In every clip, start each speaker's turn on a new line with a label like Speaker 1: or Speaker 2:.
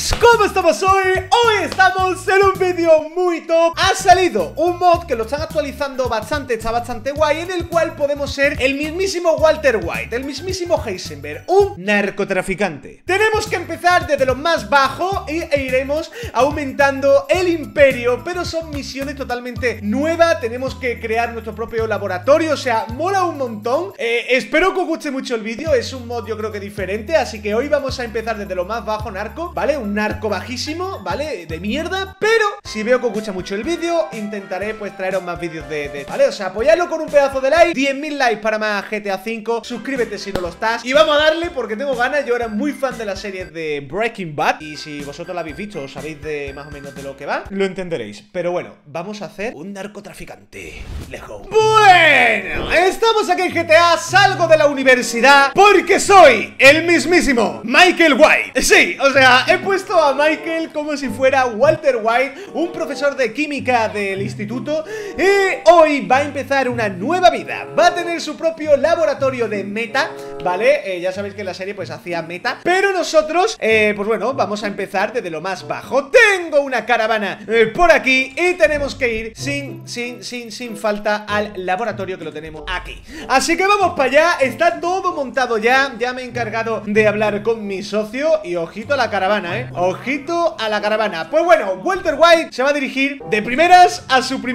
Speaker 1: chavales, ¿cómo estamos hoy? Hoy estamos en un vídeo muy top. Ha salido un mod que lo están actualizando bastante, está bastante guay, en el cual podemos ser el mismísimo Walter White, el mismísimo Heisenberg, un narcotraficante. Tenemos que empezar desde lo más bajo e iremos aumentando el imperio, pero son misiones totalmente nuevas. Tenemos que crear nuestro propio laboratorio, o sea, mola un montón. Espero que os guste mucho el vídeo, es un mod yo creo que diferente, así que hoy vamos a empezar desde lo más bajo, narco, ¿vale? Un narco bajísimo, ¿vale? De mierda, pero si veo que os gusta mucho el vídeo, intentaré pues traeros más vídeos ¿vale? O sea, apoyadlo con un pedazo de like, 10.000 likes para más GTA V, suscríbete si no lo estás, y vamos a darle porque tengo ganas. Yo era muy fan de la serie de Breaking Bad, y si vosotros la habéis visto o sabéis de más o menos de lo que va, lo entenderéis. Pero bueno, vamos a hacer un narcotraficante. Let's go. Bueno, estamos aquí en GTA, salgo de la universidad porque soy el mismísimo Michael White. Sí, o sea, he puesto a Michael como si fuera Walter White, un profesor de química del instituto, y hoy va a empezar una nueva vida. Va a tener su propio laboratorio de meta, ¿vale? Ya sabéis que en la serie pues hacía meta, pero nosotros, pues bueno, vamos a empezar desde lo más bajo. Tengo una caravana por aquí y tenemos que ir sin falta al laboratorio que lo tenemos aquí. Así que vamos para allá, está todo montado ya. Ya me he encargado de hablar con mi socio y ojito a la caravana, ojito a la caravana. Pues bueno, Walter White se va a dirigir de primeras a su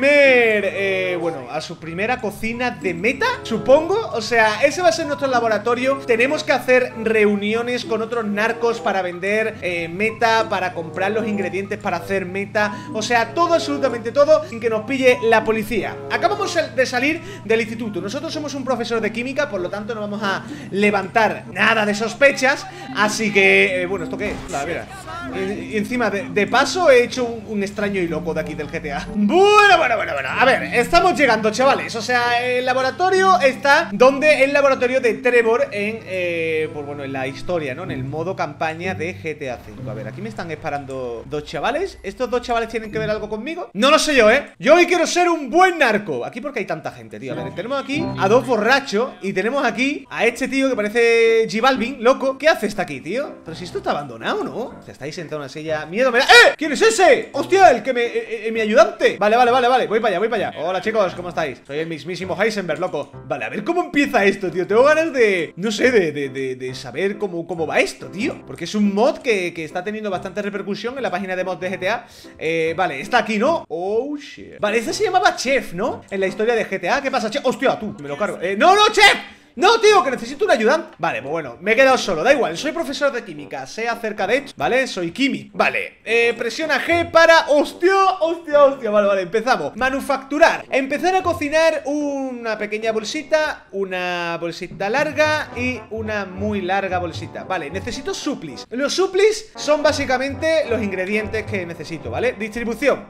Speaker 1: a su primera cocina de meta, supongo. O sea, ese va a ser nuestro laboratorio. Tenemos que hacer reuniones con otros narcos para vender meta, para comprar los ingredientes para hacer meta. O sea, todo, absolutamente todo, sin que nos pille la policía. Acabamos de salir del instituto. Nosotros somos un profesor de química, por lo tanto no vamos a levantar nada de sospechas. Así que, bueno, ¿esto qué es? Mira. Y encima, de paso, he hecho un extraño y loco de aquí del GTA. Bueno. A ver, estamos llegando, chavales. O sea, el laboratorio está donde el laboratorio de Trevor pues bueno, en la historia, ¿no? En el modo campaña de GTA V. A ver, aquí me están disparando dos chavales. ¿Estos dos chavales tienen que ver algo conmigo? No lo sé yo, ¿eh? Yo hoy quiero ser un buen narco. Aquí porque hay tanta gente, tío. A ver, tenemos aquí a dos borrachos y tenemos aquí a este tío que parece J Balvin, loco. ¿Qué hace este aquí, tío? Pero si esto está abandonado, ¿no? Se estáis sentado en una silla. Miedo me da. ¡Eh! ¿Quién es ese? ¡Hostia! El que mi ayudante. Vale. Voy para allá. Hola, chicos, ¿cómo estáis? Soy el mismísimo Heisenberg, loco. Vale, a ver cómo empieza esto, tío. Tengo ganas de, no sé, de saber cómo va esto, tío. Porque es un mod que está teniendo bastante repercusión en la página de mods de GTA. Vale, está aquí, ¿no? Oh, shit. Vale, este se llamaba Chef, ¿no? En la historia de GTA. ¿Qué pasa, Chef? ¡Hostia, tú! Me lo cargo. ¡No, Chef! No, tío, que necesito un ayudante. Vale, pues bueno, me he quedado solo, da igual, soy profesor de química, sé acerca de esto, ¿vale? Soy químico. Vale, presiona G para... ¡Hostia! Vale, empezamos. Manufacturar. Empezar a cocinar una pequeña bolsita, una bolsita larga y una muy larga bolsita. Vale, necesito suplis. Los suplis son básicamente los ingredientes que necesito, ¿vale? Distribución.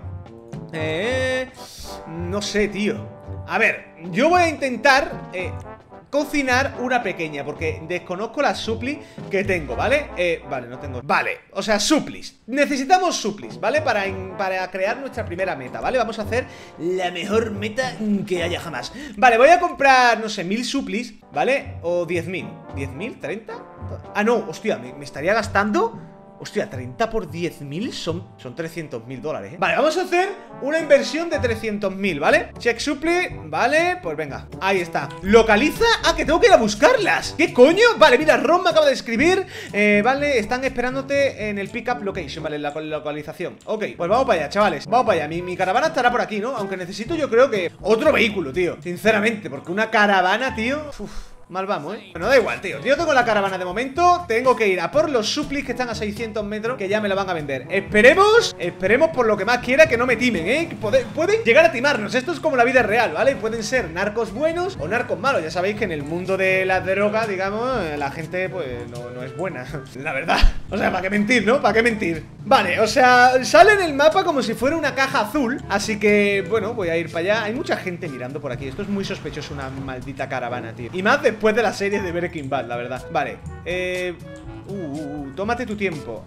Speaker 1: No sé, tío. A ver, yo voy a intentar... cocinar una pequeña, porque desconozco las suplis que tengo, ¿vale? Vale, no tengo. Vale, o sea, suplis. Necesitamos suplis, ¿vale? Para crear nuestra primera meta, ¿vale? Vamos a hacer la mejor meta que haya jamás. Vale, voy a comprar, no sé, 1000 suplis, ¿vale? O 10.000. ¿10.000? ¿30? Ah, no, hostia, me estaría gastando... Hostia, 30 por 10.000 son 300.000 dólares, ¿eh? Vale, vamos a hacer una inversión de 300.000, ¿vale? Check supply, vale, pues venga, ahí está. Localiza, que tengo que ir a buscarlas. ¿Qué coño? Vale, mira, Ron me acaba de escribir. Vale, están esperándote en el pickup location, vale, en la localización. Ok, pues vamos para allá, chavales, vamos para allá. Mi caravana estará por aquí, ¿no? Aunque necesito, yo creo que otro vehículo, tío, sinceramente, porque una caravana, tío, mal vamos, ¿eh? Bueno, da igual, tío. Yo tengo la caravana de momento. Tengo que ir a por los suplis que están a 600 metros, que ya me la van a vender. Esperemos por lo que más quiera que no me timen, ¿eh? Pueden llegar a timarnos. Esto es como la vida real, ¿vale? Pueden ser narcos buenos o narcos malos. Ya sabéis que en el mundo de las drogas, digamos, la gente, pues, no es buena. La verdad. O sea, ¿para qué mentir, no? ¿Para qué mentir? Vale, o sea, sale en el mapa como si fuera una caja azul. Así que, bueno, voy a ir para allá. Hay mucha gente mirando por aquí. Esto es muy sospechoso, una maldita caravana, tío. Y más después de la serie de Breaking Bad, la verdad. Vale, tómate tu tiempo.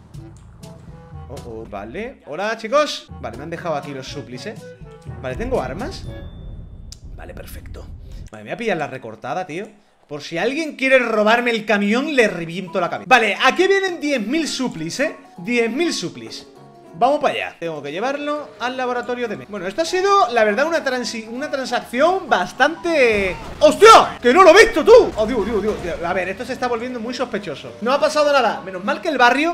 Speaker 1: Vale, hola chicos. Vale, me han dejado aquí los suplis, Vale, ¿tengo armas? Vale, perfecto. Vale, me voy a pillar la recortada, tío. Por si alguien quiere robarme el camión, le reviento la cabeza. Vale, aquí vienen 10.000 suplis, 10.000 suplis. Vamos para allá. Tengo que llevarlo al laboratorio de... Bueno, esto ha sido, la verdad, una transacción bastante... ¡Hostia! ¡Que no lo he visto tú! ¡Oh, Dios! A ver, esto se está volviendo muy sospechoso. No ha pasado nada. Menos mal que el barrio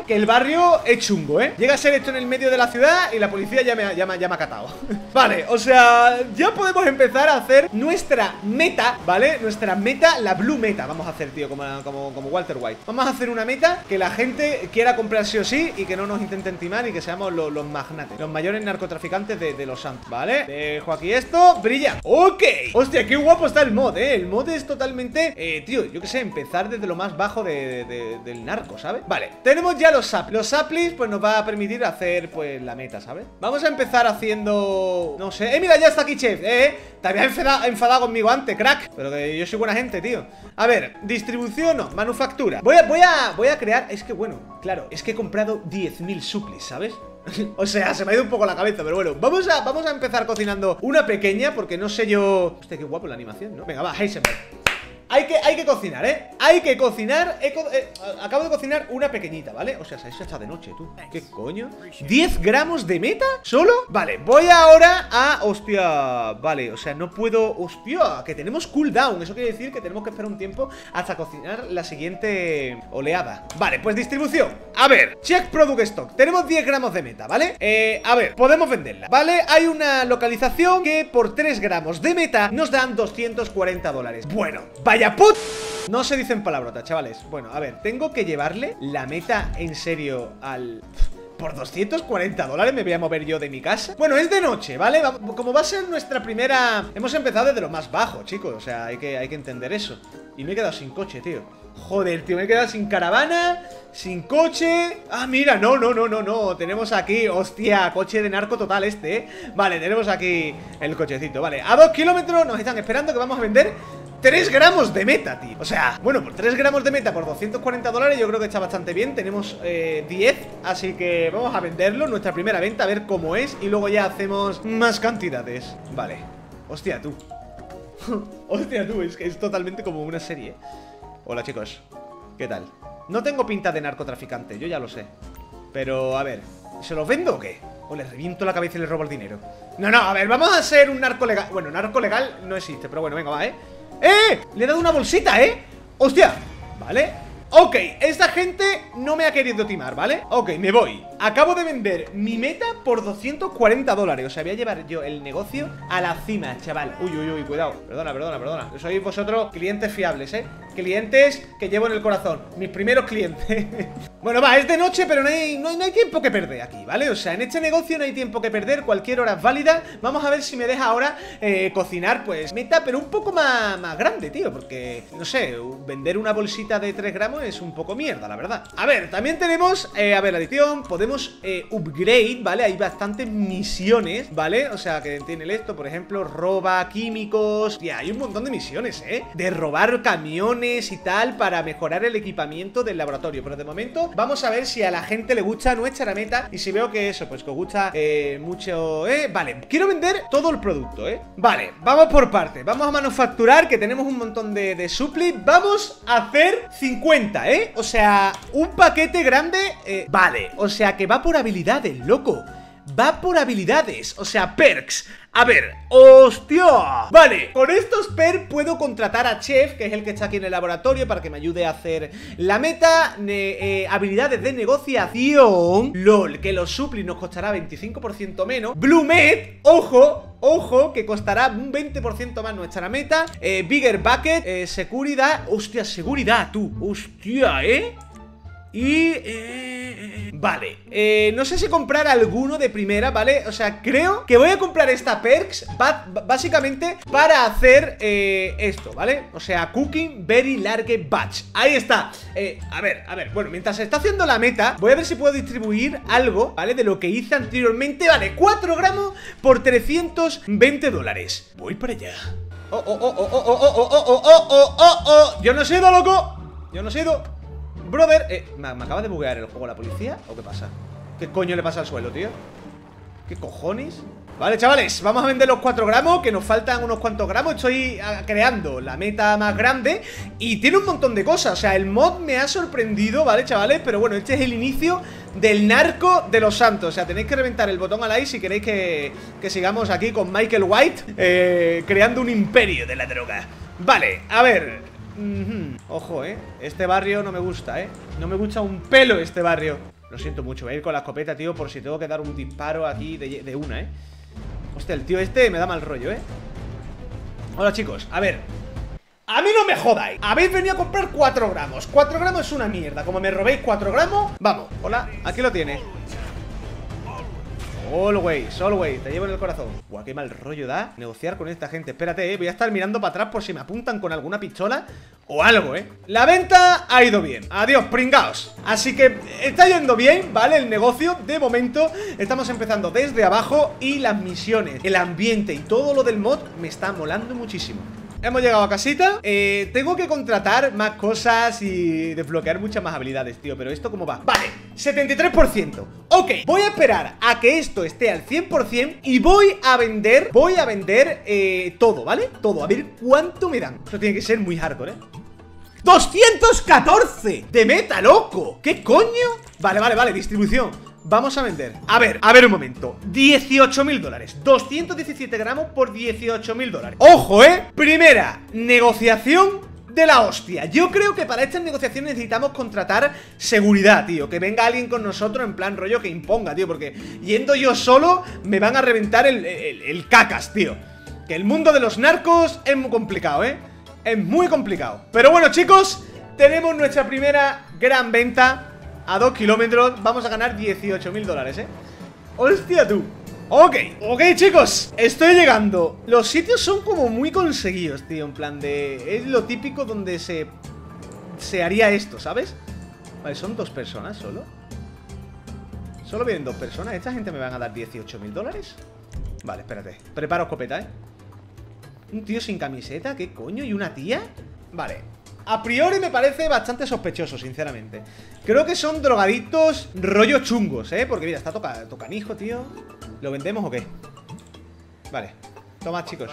Speaker 1: es chungo, ¿eh? Llega a ser esto en el medio de la ciudad y la policía ya me ha catado. Vale, o sea, ya podemos empezar a hacer nuestra meta, ¿vale? Nuestra meta, la blue meta. Vamos a hacer, tío, como Walter White. Vamos a hacer una meta que la gente quiera comprar sí o sí y que no nos intenten timar y que seamos los magnates, los mayores narcotraficantes de los santos, ¿vale? Dejo aquí esto, brilla. Ok, hostia, qué guapo está el mod, El mod es totalmente, tío, yo qué sé, empezar desde lo más bajo del narco, ¿sabes? Vale, tenemos ya los saplings. Los saplings, pues nos va a permitir hacer, pues, la meta, ¿sabes? Vamos a empezar haciendo, no sé, mira, ya está aquí Chef, te había enfadado conmigo antes, crack. Pero que yo soy buena gente, tío. A ver, distribución no, manufactura. Voy a crear, es que bueno, claro, es que he comprado 10.000 suplis, ¿sabes? O sea, se me ha ido un poco la cabeza, pero bueno, vamos a empezar cocinando una pequeña, porque no sé yo... Hostia, qué guapo la animación, ¿no? Venga, va, Heisenberg. Hay que cocinar, Hay que cocinar. Acabo de cocinar una pequeñita, ¿vale? O sea, se ha hecho de noche, tú. ¿Qué coño? ¿10 gramos de meta? ¿Solo? Vale, voy ahora a... Hostia, vale, o sea, no puedo... Hostia, que tenemos cooldown. Eso quiere decir que tenemos que esperar un tiempo hasta cocinar la siguiente oleada. Vale, pues distribución. A ver, check product stock. Tenemos 10 gramos de meta, ¿vale? A ver, podemos venderla, ¿vale? Hay una localización que por 3 gramos de meta nos dan $240. Bueno, vaya put... No se dicen palabrotas, chavales. Bueno, a ver, tengo que llevarle la meta en serio al... ¿Por $240 me voy a mover yo de mi casa? Bueno, es de noche, ¿vale? Como va a ser nuestra primera... Hemos empezado desde lo más bajo, chicos. O sea, hay que entender eso. Y me he quedado sin coche, tío. Joder, tío, me he quedado sin caravana, sin coche. Ah, mira, no. Tenemos aquí, hostia, coche de narco total Vale, tenemos aquí el cochecito, vale. A 2 kilómetros nos están esperando que vamos a vender 3 gramos de meta, tío. O sea, bueno, por 3 gramos de meta por $240 yo creo que está bastante bien. Tenemos 10, así que vamos a venderlo. Nuestra primera venta, a ver cómo es. Y luego ya hacemos más cantidades. Vale, hostia, tú. Hostia, tú, es que es totalmente como una serie. Hola, chicos, ¿qué tal? No tengo pinta de narcotraficante, yo ya lo sé. Pero, a ver, ¿se los vendo o qué? O le reviento la cabeza y le robo el dinero. No, a ver, vamos a ser un narco legal. Bueno, narco legal no existe, pero bueno, venga, va, le he dado una bolsita, ¡Hostia! Vale. Ok, esta gente no me ha querido timar, ¿vale? Ok, me voy. Acabo de vender mi meta por $240. O sea, voy a llevar yo el negocio a la cima, chaval. Uy, cuidado. Perdona. Sois vosotros clientes fiables, clientes que llevo en el corazón. Mis primeros clientes. Bueno, va, es de noche, pero no hay tiempo que perder aquí, ¿vale? O sea, en este negocio no hay tiempo que perder. Cualquier hora es válida. Vamos a ver si me deja ahora cocinar, pues, meta, pero un poco más grande, tío. Porque, no sé, vender una bolsita de 3 gramos es un poco mierda, la verdad. A ver, también tenemos, a ver, la adición. Podemos upgrade, ¿vale? Hay bastantes misiones, ¿vale? O sea, que tiene esto, por ejemplo, roba químicos. Ya, hay un montón de misiones, de robar camiones y tal para mejorar el equipamiento del laboratorio. Pero de momento vamos a ver si a la gente le gusta nuestra meta. Y si veo que eso, pues que os gusta mucho, vale, quiero vender todo el producto, Vale, vamos por parte. Vamos a manufacturar, que tenemos un montón de supli. Vamos a hacer 50, o sea, un paquete grande, vale, o sea que va por habilidades, loco. Va por habilidades, o sea, perks. A ver, ¡hostia! Vale, con estos perks puedo contratar a Chef, que es el que está aquí en el laboratorio, para que me ayude a hacer la meta. Habilidades de negociación. LOL, que los suplis nos costará 25% menos. Blue Med, ojo, que costará un 20% más nuestra meta. Bigger Bucket, seguridad. Hostia, seguridad, tú. Hostia, y... vale, no sé si comprar alguno de primera, ¿vale? O sea, creo que voy a comprar esta perks básicamente para hacer esto, ¿vale? O sea, Cooking Very Large Batch. Ahí está. A ver, bueno, mientras se está haciendo la meta, voy a ver si puedo distribuir algo, ¿vale? De lo que hice anteriormente. Vale, 4 gramos por $320. Voy para allá. Yo no he sido, loco. Yo no he sido. Brother, ¿me acaba de buguear el juego la policía? ¿O qué pasa? ¿Qué coño le pasa al suelo, tío? ¿Qué cojones? Vale, chavales, vamos a vender los 4 gramos, que nos faltan unos cuantos gramos. Estoy creando la meta más grande y tiene un montón de cosas. O sea, el mod me ha sorprendido, ¿vale, chavales? Pero bueno, este es el inicio del narco de los santos. O sea, tenéis que reventar el botón a like si queréis que sigamos aquí con Michael White creando un imperio de la droga. Vale, a ver. Ojo, este barrio no me gusta, no me gusta un pelo este barrio. Lo siento mucho, voy a ir con la escopeta, tío, por si tengo que dar un disparo aquí de una, Hostia, el tío este me da mal rollo, Hola, chicos, a ver. A mí no me jodáis. Habéis venido a comprar 4 gramos. 4 gramos es una mierda. Como me robéis 4 gramos, vamos, hola, aquí lo tienes. Always, always, te llevo en el corazón. Guau, qué mal rollo da negociar con esta gente. Espérate, voy a estar mirando para atrás por si me apuntan con alguna pistola o algo, La venta ha ido bien. Adiós, pringaos. Así que está yendo bien, ¿vale? El negocio, de momento. Estamos empezando desde abajo y las misiones, el ambiente y todo lo del mod me está molando muchísimo. Hemos llegado a casita. Tengo que contratar más cosas y desbloquear muchas más habilidades, tío. Pero ¿esto cómo va? Vale, 73%. Ok, voy a esperar a que esto esté al 100% y voy a vender todo, ¿vale? Todo, a ver cuánto me dan. Esto tiene que ser muy hardcore, ¡214 de meta, loco! ¿Qué coño? Vale, distribución. Vamos a vender. A ver un momento. 18.000 dólares. 217 gramos por 18.000 dólares. ¡Ojo, Primera negociación de la hostia. Yo creo que para estas negociaciones necesitamos contratar seguridad, tío. Que venga alguien con nosotros en plan rollo que imponga, tío. Porque yendo yo solo me van a reventar el cacas, tío. Que el mundo de los narcos es muy complicado, Es muy complicado. Pero bueno, chicos, tenemos nuestra primera gran venta. A 2 kilómetros vamos a ganar 18.000 dólares, Hostia, tú. Ok, chicos, estoy llegando. Los sitios son como muy conseguidos, tío. En plan de... Es lo típico donde se haría esto, ¿sabes? Vale, son 2 personas solo. Solo vienen 2 personas. ¿Esta gente me van a dar 18.000 dólares? Vale, espérate. Preparo escopeta, Un tío sin camiseta, ¿qué coño? ¿Y una tía? Vale. A priori me parece bastante sospechoso, sinceramente. Creo que son drogadictos rollo chungos, porque mira, está tocanijo, tío. ¿Lo vendemos o qué? Vale, toma, chicos.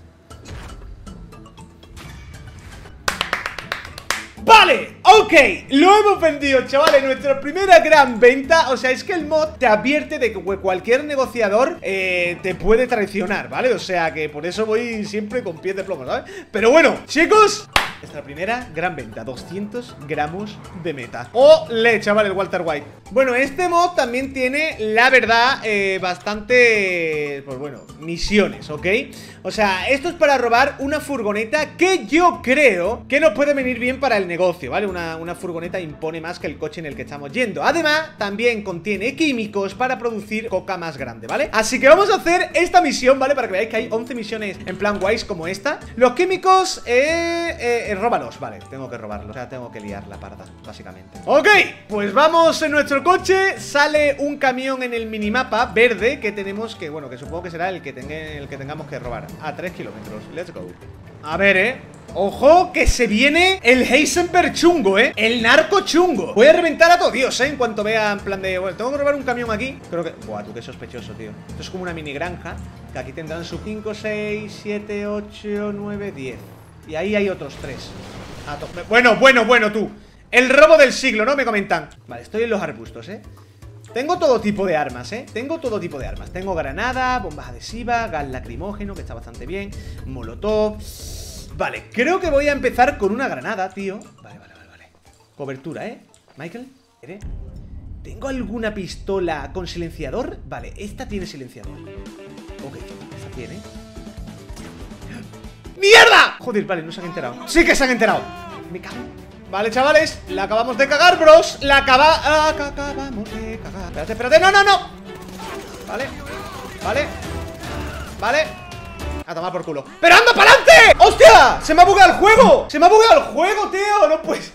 Speaker 1: Vale, ok, lo hemos vendido, chavales. Nuestra primera gran venta. O sea, es que el mod te advierte de que cualquier negociador te puede traicionar, ¿vale? O sea, que por eso voy siempre con pies de plomo, ¿sabes? Pero bueno, chicos, nuestra primera gran venta, 200 gramos de meta. ¡Ole, chaval, el Walter White! Bueno, este mod también tiene, la verdad, bastante, pues bueno, misiones, ¿ok? O sea, esto es para robar una furgoneta que yo creo que nos puede venir bien para el negocio, ¿vale? Una furgoneta impone más que el coche en el que estamos yendo. Además, también contiene químicos para producir coca más grande, ¿vale? Así que vamos a hacer esta misión, ¿vale? Para que veáis que hay 11 misiones en plan guays como esta. Los químicos, róbalos, vale, tengo que robarlos. O sea, tengo que liar la parda, básicamente. Ok, pues vamos en nuestro coche. Sale un camión en el minimapa verde que tenemos que, bueno, que supongo que será el que tengamos que robar. A 3 kilómetros, let's go. A ver, ojo, que se viene el Heisenberg chungo, el narco chungo. Voy a reventar a todo Dios, en cuanto vea en plan de, bueno, tengo que robar un camión aquí. Creo que, buah, tú, qué sospechoso, tío. Esto es como una mini granja, que aquí tendrán sus 5, 6, 7, 8, 9, 10. Y ahí hay otros 3. Bueno, tú. El robo del siglo, ¿no? Me comentan. Vale, estoy en los arbustos, Tengo todo tipo de armas, Tengo todo tipo de armas. Tengo granada, bombas adhesivas, gas lacrimógeno, que está bastante bien, molotov. Vale, creo que voy a empezar con una granada, tío. Vale. Cobertura, Michael, ¿tengo alguna pistola con silenciador? Vale, esta tiene silenciador. Ok, esta tiene. ¡Mierda! Joder, vale, no se han enterado. Sí que se han enterado. Me cago. Vale, chavales, la acabamos de cagar, bros. Acabamos de cagar. Espérate, no. Vale. A tomar por culo. ¡Pero anda para adelante! ¡Hostia! ¡Se me ha bugueado el juego! Tío! No pues.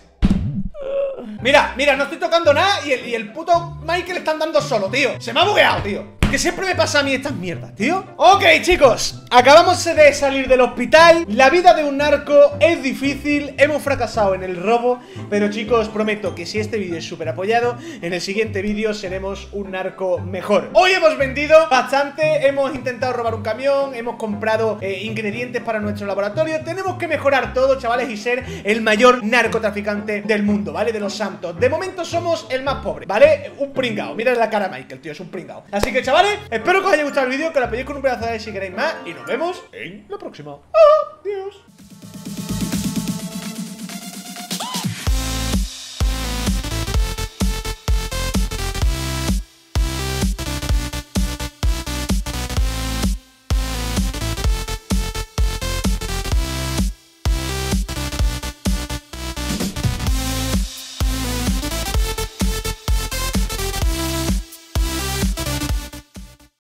Speaker 1: Mira, no estoy tocando nada y el puto Michael está andando solo, tío. Se me ha bugueado, tío. Porque siempre me pasa a mí estas mierdas, tío. Ok, chicos, acabamos de salir del hospital. La vida de un narco es difícil. Hemos fracasado en el robo. Pero chicos, prometo que si este vídeo es súper apoyado, en el siguiente vídeo seremos un narco mejor. Hoy hemos vendido bastante. Hemos intentado robar un camión. Hemos comprado ingredientes para nuestro laboratorio. Tenemos que mejorar todo, chavales, y ser el mayor narcotraficante del mundo, ¿vale? De los santos. De momento somos el más pobre, ¿vale? Un pringao. Mira la cara a Michael, tío, es un pringao. Así que, chavales, espero que os haya gustado el vídeo, que lo apoyéis con un pedazo de like si queréis más. Y nos vemos en la próxima. Adiós.